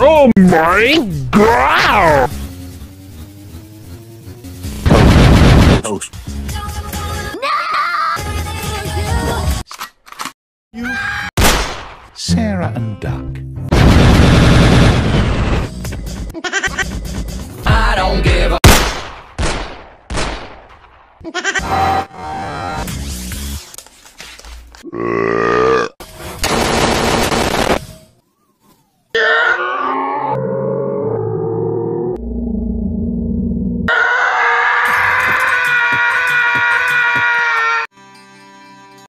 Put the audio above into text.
Oh my god! Toast. You, Sarah and Duck. I don't give a